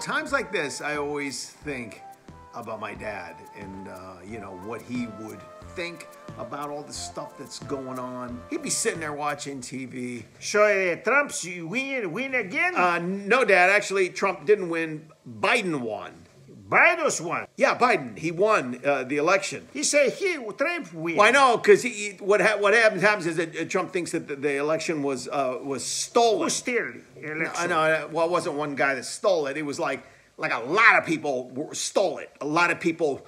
times like this, I always think about my dad and, you know, what he would think about all the stuff that's going on. He'd be sitting there watching TV. So Trump's win again? No, Dad. Actually, Trump didn't win. Biden won. Biden's won. Yeah, Biden. He won the election. He said Trump win. Well, I know, because what happens is that Trump thinks that the election was stolen. Who stole the election? No, well, it wasn't one guy that stole it. It was like a lot of people stole it. A lot of people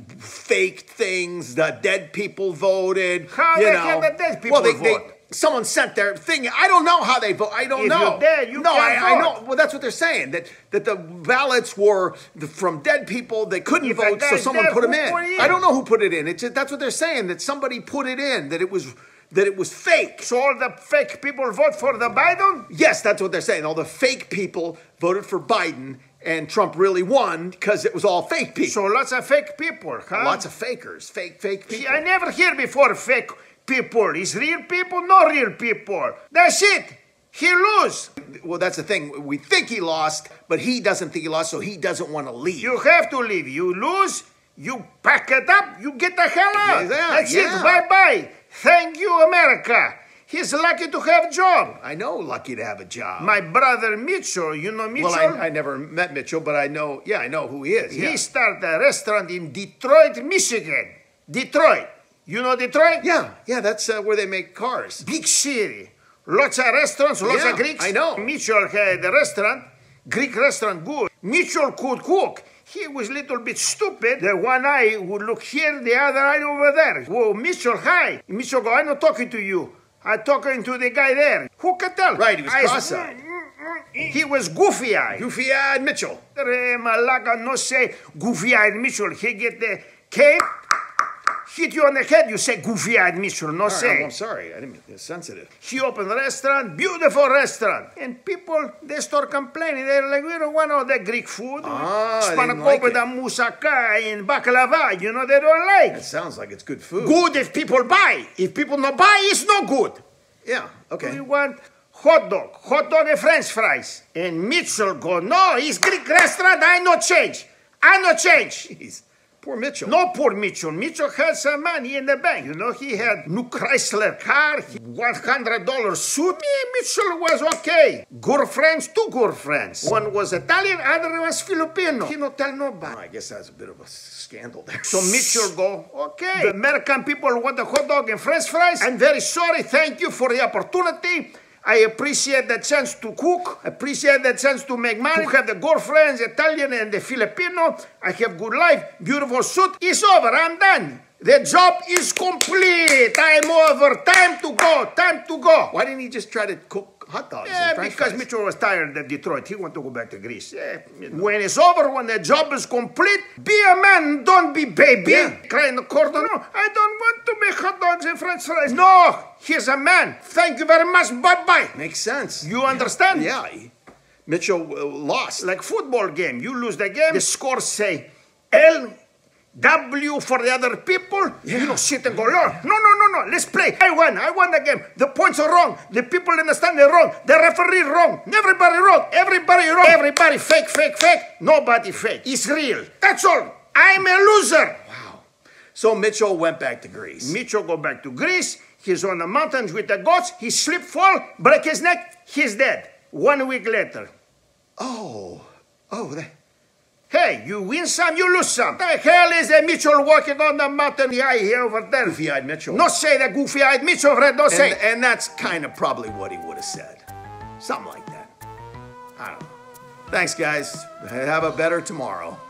faked things. The dead people voted. How can the dead people vote? Someone sent their thing. I don't know how they vote. I don't know. If you're dead, you can't vote. I know. Well, that's what they're saying. That the ballots were from dead people. They couldn't vote, so someone put them in. I don't know who put it in. That's what they're saying. That somebody put it in. That it was fake. So all the fake people vote for the Biden? Yes, that's what they're saying. All the fake people voted for Biden, and Trump really won because it was all fake people. So lots of fake people, huh? Lots of fakers, fake people. I never hear before fake people. Is real people, no real people. That's it. He lose. Well, that's the thing. We think he lost, but he doesn't think he lost, so he doesn't want to leave. You have to leave. You lose, you pack it up, you get the hell out. Yeah, that's it. Bye-bye. Thank you, America. He's lucky to have a job. I know, lucky to have a job. My brother Mitchell, you know Mitchell? Well, I never met Mitchell, but I know who he is. He started a restaurant in Detroit, Michigan. Detroit. You know Detroit? Yeah, that's where they make cars. Big city. Lots of restaurants, lots of Greeks. I know. Mitchell had a restaurant, Greek restaurant, good. Mitchell could cook. He was a little bit stupid. The one eye would look here, the other eye over there. Whoa, Mitchell, hi. Mitchell go, I'm not talking to you. I'm talking to the guy there. Who can tell? Right, he was cross-eyed. He was goofy-eyed. Goofy-eyed Mitchell. Malaga no say goofy-eyed Mitchell. He get the cape, hit you on the head, you say goofy-eyed Mitchell, no say. I'm sorry, I didn't mean it's sensitive. He opened a restaurant, beautiful restaurant. And people, they start complaining. They're like, we don't want all that Greek food. Spanakopita, moussaka, and baklava, you know, they don't like. It sounds like it's good food. Good if people buy. If people not buy, it's not good. Yeah, okay. We want hot dog and french fries. And Mitchell go, no, it's Greek restaurant, I no change. Jeez. Poor Mitchell. No, poor Mitchell. Mitchell had some money in the bank. You know, he had new Chrysler car, $100 suit. Mitchell was okay. Girlfriends, two girlfriends. One was Italian, other was Filipino. He not tell nobody. I guess that's a bit of a scandal there. So Mitchell go, okay. The American people want the hot dog and french fries. I'm very sorry. Thank you for the opportunity. I appreciate the chance to cook, appreciate the chance to make money, to have the girlfriends, Italian and the Filipino. I have good life, beautiful suit. It's over, I'm done. The job is complete. I'm over. Time to go. Why didn't he just try to cook hot dogs? Yeah, because Mitchell was tired of Detroit. He wanted to go back to Greece. Yeah, when it's over, when the job is complete, be a man, don't be baby. Yeah. Cry in the corner. No, I don't want to make hot dogs and french fries. No, he's a man. Thank you very much. Bye-bye. Makes sense. You understand? Yeah. Mitchell lost. Like football game. You lose the game, the scores say L, W for the other people. Yeah. You don't sit and go, no, let's play. I won the game. The points are wrong. The people understand they're wrong. The referee wrong. Everybody wrong. Everybody fake. Nobody fake. It's real. That's all. I'm a loser. Wow. So Mitchell went back to Greece. Mitchell go back to Greece. He's on the mountains with the goats. He slip, fall, break his neck. He's dead. 1 week later. Hey, you win some, you lose some. The hell is the Mitchell walking on the mountain here over there? Goofy-eyed Mitchell. No say the goofy-eyed Mitchell, Fred, no say. And that's kind of probably what he would have said. Something like that. I don't know. Thanks, guys. Have a better tomorrow.